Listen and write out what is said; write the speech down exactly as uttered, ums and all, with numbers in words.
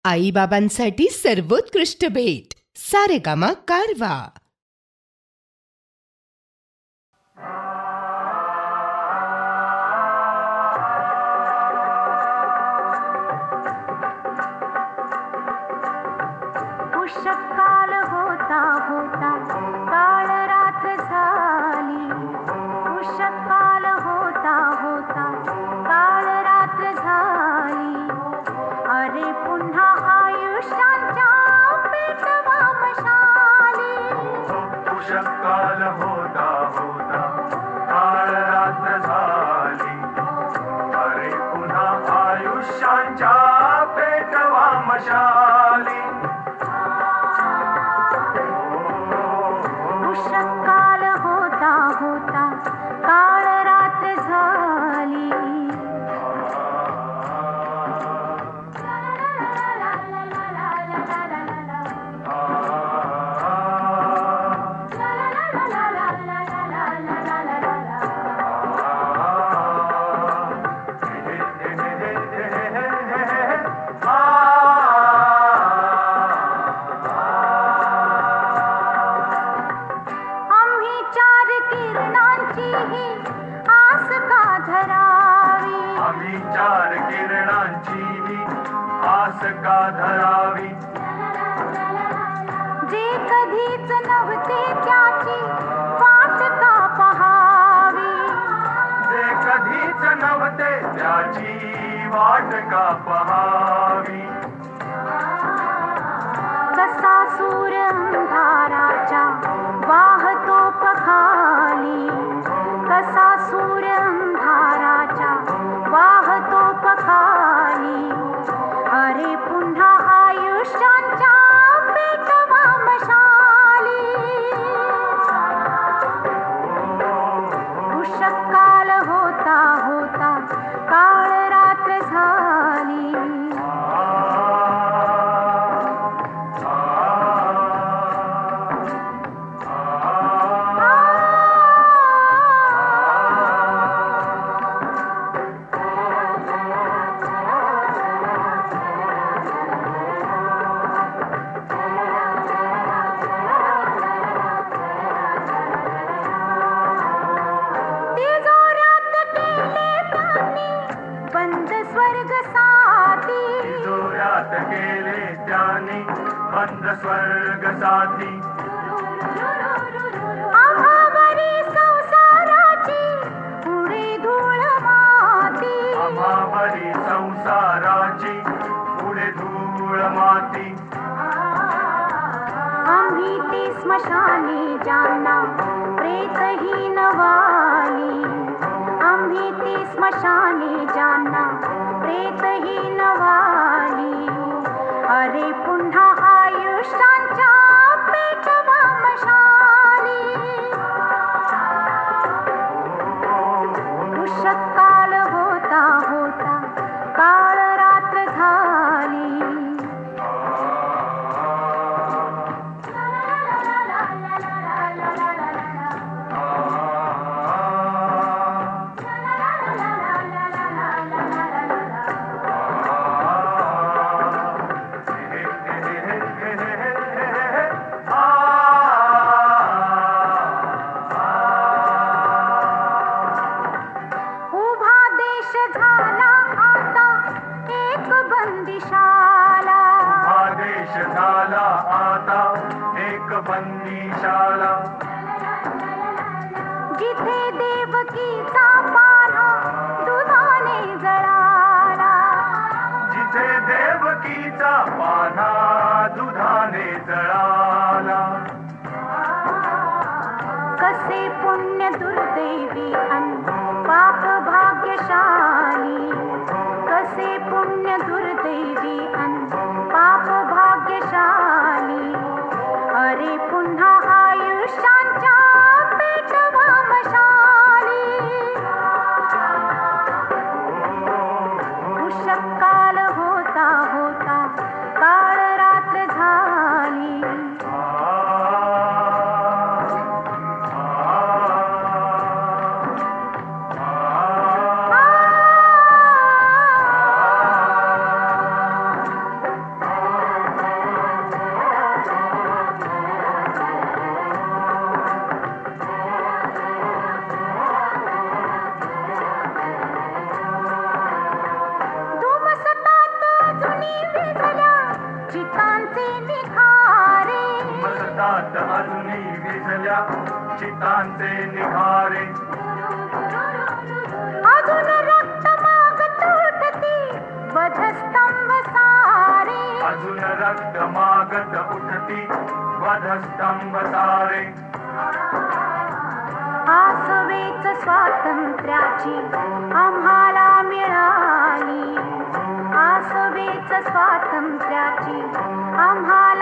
आईबाबांसाठी सर्वोत्कृष्ट भेट सारेगामा कारवा. उषकाल होता होता काळ रात्र झाली. उषकाल होता होता काळ रात्र झाली. अरे पुन्हा आयुष्यांच्या पेटवा मशाली. उषकाल होता होता काळ रात्र झाली. अरे पुन्हा आयुष्यांच्या पेटवा मशाली. उषकाल होता होता काळ रात्र झाली. आम्ही चार किरणांची ही आस का धरावी. आम्ही चार किरणांची ही आस का धरावी. जे कधीच नव्हते त्याची वाट का पहावी. जे कधीच नव्हते त्याची वाट का पहावी. कसा सूर अंधाराच्या वाहतो पखाली. कसा सूर अंधाराच्या वाहतो पखाली. अरे पुन्हा आयुष्यांच्या पेटवा मशाली. उषकाल होता होता काळ रात्र झाली. तिजोऱ्यात केले त्यांनी बंद स्वर्ग साथी. तिजोऱ्यात केले त्याने बंद स्वर्ग साथी. आभावरी संसाराची पुढे धूळ माती. आभावरी संसाराची पुढे धूळ माती. आम्ही ती स्मशानी ज्यांना प्रेतहीन वाली. आम्ही ती स्मशानी ज्यांना प्रेतहीन वाली. अरे पुन्हा आयुष्यांच्या पेटवा मशाली. उषकाल होता होता काळ रात्र झाली. उभा देश झाला आता एक बंदिशाला. आदेश झाला आता एक बंदीशाला. जिथे देवकीचा पान्हा दुधाने जळाला. जिथे देवकीचा पान्हा दुधाने जळाला. कसे पुण्य दुर्दैवी अन पाप भाग्यशाली. कसे पुण्य दुर्दैवी अन पाप भाग्यशाली. अरे पुन्हा आयुष्यांच्या पेटवा मशाली. उषकाल होता होता काळ रात्र झाली. आ अजूनही विझल्या चितांचे निखारे. मसतात अजूनही विझल्या चितांचे निखारे. अजून रक्त मागत उठती वधस्तंभ सारे. अजून रक्त मागत उठती वधस्तंभ सारे. आसवेच स्वातंत्र्याची आम्हाला मिळाली. आसवेच स्वातंत्र्याची आम्हाला